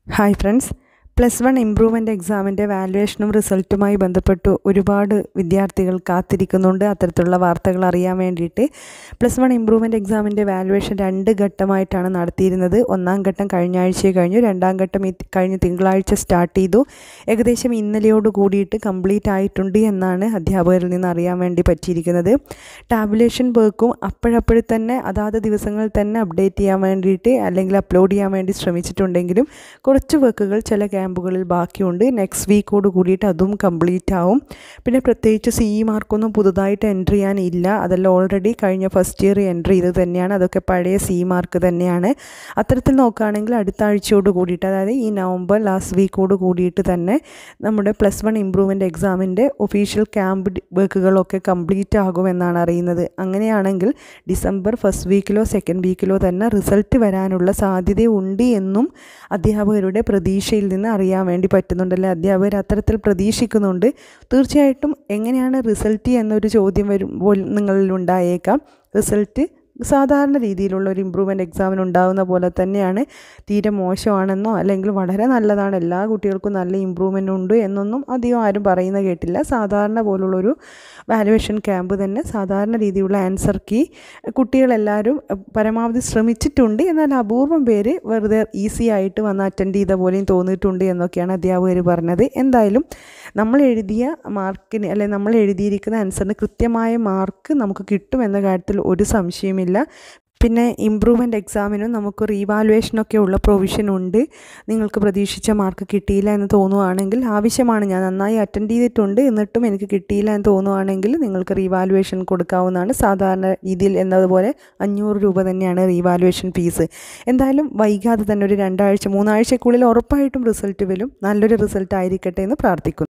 Hi friends, +1 improvement എക്സാമിൻ്റെ വാല്യുവേഷനും റിസൾട്ടുമായി ബന്ധപ്പെട്ടു ഒരുപാട് വിദ്യാർത്ഥികൾ കാത്തിരിക്കുന്നുണ്ട് അത്തരത്തിലുള്ള വാർത്തകൾ അറിയാൻ വേണ്ടിയിട്ട്. +1 ഇംപ്രൂവ്മെൻ്റ് എക്സാമിൻ്റെ വാല്യുവേഷൻ 2 ഘട്ടമായിട്ടാണ് നടത്തിയിരുന്നത്. ഒന്നാം ഘട്ടം കഴിഞ്ഞ ആഴ്ച കഴിഞ്ഞു, രണ്ടാം ഘട്ടം കഴിഞ്ഞ തിങ്കളാഴ്ച സ്റ്റാർട്ട് ചെയ്തു. ഏകദേശം ഇന്നലെയോട് കൂടിയിട്ട് കംപ്ലീറ്റ് ആയിട്ടുണ്ട് എന്നാണ് അധ്യാപകരിൽ നിന്ന് അറിയാൻ വേണ്ടി പറ്റിയിരിക്കുന്നത്. ടാബുലേഷൻ വർക്കും അപ്പോഴപ്പോഴും തന്നെ അതാത് ദിവസങ്ങളിൽ തന്നെ അപ്ഡേറ്റ് ചെയ്യാൻ വേണ്ടിയിട്ട് അല്ലെങ്കിൽ അപ്ലോഡ് ചെയ്യാൻ വേണ്ടി ശ്രമിച്ചിട്ടുണ്ടെങ്കിലും കുറച്ച് വർക്കുകൾ ചില ക്യാമ്പുകളിൽ ബാക്കിയുണ്ട്. നെക്സ്റ്റ് വീക്കോട് കൂടിയിട്ട് അതും കംപ്ലീറ്റ് ആവും. പിന്നെ പ്രത്യേകിച്ച് CE മാർക്കൊന്നും പുതുതായിട്ട് എൻട്രി ചെയ്യാനില്ല. അതെല്ലാം ഓൾറെഡി കഴിഞ്ഞ ഫസ്റ്റ് ഇയർ എൻട്രി ചെയ്ത് തന്നെയാണ്. അതൊക്കെ പഴയ CE മാർക്ക് തന്നെയാണ്. അത്തരത്തിൽ നോക്കുകയാണെങ്കിൽ അടുത്ത ആഴ്ചയോട് കൂടിയിട്ട്, അതായത് ഈ നവംബർ ലാസ്റ്റ് വീക്കോട് കൂടിയിട്ട് തന്നെ നമ്മുടെ +1 ഇംപ്രൂവ്മെൻ്റ് എക്സാമിൻ്റെ ഒഫീഷ്യൽ ക്യാമ്പ് വർക്കുകളൊക്കെ കംപ്ലീറ്റ് ആകുമെന്നാണ് അറിയുന്നത്. അങ്ങനെയാണെങ്കിൽ ഡിസംബർ ഫസ്റ്റ് വീക്കിലോ സെക്കൻഡ് വീക്കിലോ തന്നെ റിസൾട്ട് വരാനുള്ള സാധ്യതയുണ്ട് എന്നും അധ്യാപകരുടെ പ്രതീക്ഷയിൽ നിന്ന് അറിയാൻ വേണ്ടി പറ്റുന്നുണ്ടല്ലേ. അധ്യാപകർ അത്തരത്തിൽ പ്രതീക്ഷിക്കുന്നുണ്ട്. തീർച്ചയായിട്ടും എങ്ങനെയാണ് റിസൾട്ട് എന്നൊരു ചോദ്യം വരുമ്പോൾ നിങ്ങളിൽ ഉണ്ടായേക്കാം. റിസൾട്ട് സാധാരണ രീതിയിലുള്ള ഒരു ഇംപ്രൂവ്മെൻ്റ് എക്സാമിന് ഉണ്ടാകുന്ന പോലെ തന്നെയാണ്. തീരെ മോശമാണെന്നോ അല്ലെങ്കിൽ വളരെ നല്ലതാണ്, എല്ലാ കുട്ടികൾക്കും നല്ല ഇമ്പ്രൂവ്മെൻ്റ് ഉണ്ട് എന്നൊന്നും അധികം ആരും പറയുന്ന കേട്ടില്ല. സാധാരണ പോലുള്ളൊരു വാല്യുവേഷൻ ക്യാമ്പ് തന്നെ, സാധാരണ രീതിയിലുള്ള ആൻസർ കീ കുട്ടികളെല്ലാവരും പരമാവധി ശ്രമിച്ചിട്ടുണ്ട്. എന്നാൽ അപൂർവം പേര് വെറുതെ ഈസി ആയിട്ട് വന്ന് അറ്റൻഡ് ചെയ്ത പോലെയും തോന്നിയിട്ടുണ്ട് എന്നൊക്കെയാണ് അധ്യാപകർ പറഞ്ഞത്. എന്തായാലും നമ്മൾ എഴുതിയ മാർക്കിന് അല്ലെങ്കിൽ നമ്മൾ എഴുതിയിരിക്കുന്ന ആൻസറിന് കൃത്യമായ മാർക്ക് നമുക്ക് കിട്ടുമെന്ന കാര്യത്തിൽ ഒരു സംശയമില്ല. പിന്നെ ഇംപ്രൂവ്മെൻ്റ് എക്സാമിനും നമുക്ക് റീവാലുവേഷനൊക്കെ ഉള്ള പ്രൊവിഷൻ ഉണ്ട്. നിങ്ങൾക്ക് പ്രതീക്ഷിച്ച മാർക്ക് കിട്ടിയില്ല എന്ന് തോന്നുവാണെങ്കിൽ, ആവശ്യമാണ്, ഞാൻ നന്നായി അറ്റൻഡ് ചെയ്തിട്ടുണ്ട് എന്നിട്ടും എനിക്ക് കിട്ടിയില്ല എന്ന് തോന്നുവാണെങ്കിൽ നിങ്ങൾക്ക് റീവാലുവേഷൻ കൊടുക്കാവുന്നതാണ്. സാധാരണ രീതിയിൽ എന്നതുപോലെ 500 രൂപ തന്നെയാണ് റീവാലുവേഷൻ ഫീസ്. എന്തായാലും വൈകാതെ തന്നെ ഒരു 2 ആഴ്ച 3 ആഴ്ചക്കുള്ളിൽ ഉറപ്പായിട്ടും റിസൾട്ട് വരും. നല്ലൊരു റിസൾട്ട് ആയിരിക്കട്ടെ എന്ന് പ്രാർത്ഥിക്കുന്നു.